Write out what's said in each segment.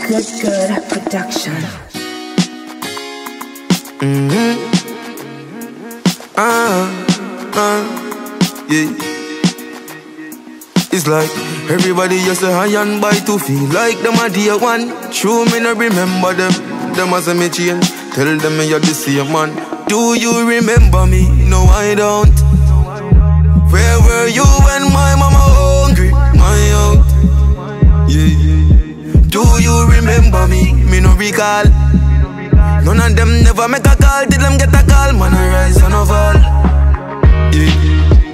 Good production. Yeah. It's like everybody used to high and buy to feel like them a dear one. True, me no remember them. Them as a me change. Tell them me you're the same man. Do you remember me? No, I don't. Where were you when my mama hungry? My out. Yeah. Do you remember me? Me no recall. None of them never make a call. Did them get a call? Man, I rise and fall. Yeah.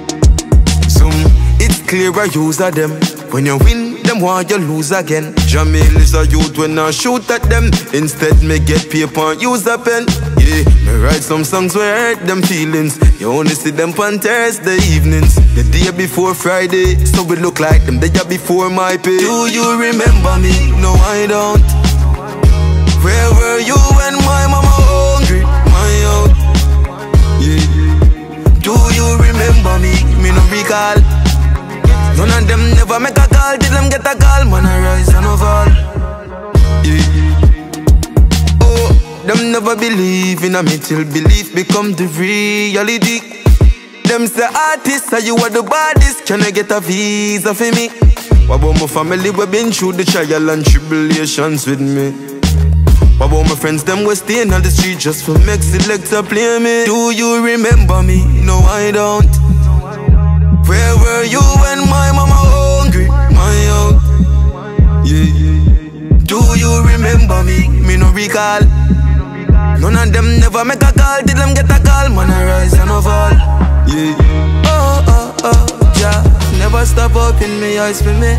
It's clear I use of them. When you win, them want you lose again. Jamil is a youth when I shoot at them. Instead, me get paper and use a pen. Yeah, me write some songs where I hurt them feelings. You only see them on Thursday evenings. The day before Friday, so we look like them the day before my pay. Do you remember me? No, I don't. Where were you when my mama hungry? My out. Yeah. Do you remember me? Me no recall. None of them never make a call. Did them get a call? Man, I rise and fall. Yeah. Oh, them never believe in me till belief become the reality. Them say artists, say you are the baddest. Can I get a visa for me? What about my family? We been through the trial and tribulations with me. What about my friends? Them we staying on the street just for make selector play me. Do you remember me? No, I don't. Where were you when my mama hungry? My out. Yeah. Do you remember me? Me no recall. None of them never make a call. Did them get a call? Man, I rise and fall. Yeah. Oh, oh, oh, yeah. Never stop up in me eyes for me.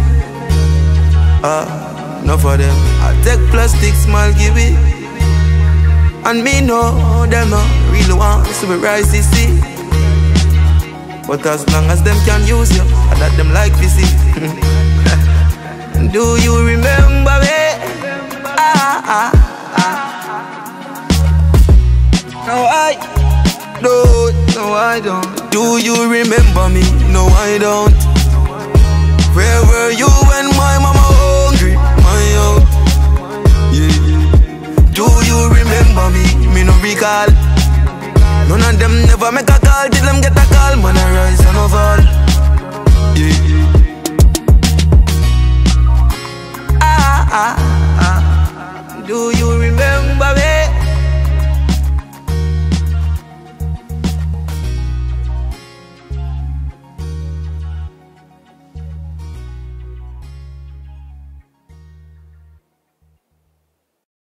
Enough of them. I take plastic, smile, give it. And me know them no really want to be rise, you see. But as long as them can use you, I let them like to see. Do you remember me? No, I don't. No, I don't. Do you remember me? No, I don't. Where were you when my mama hungry? My out. Yeah. Do you remember me? Me no recall. None of them never make a call. Did them get a call? Man, I rise and fall. Yeah. Do you remember?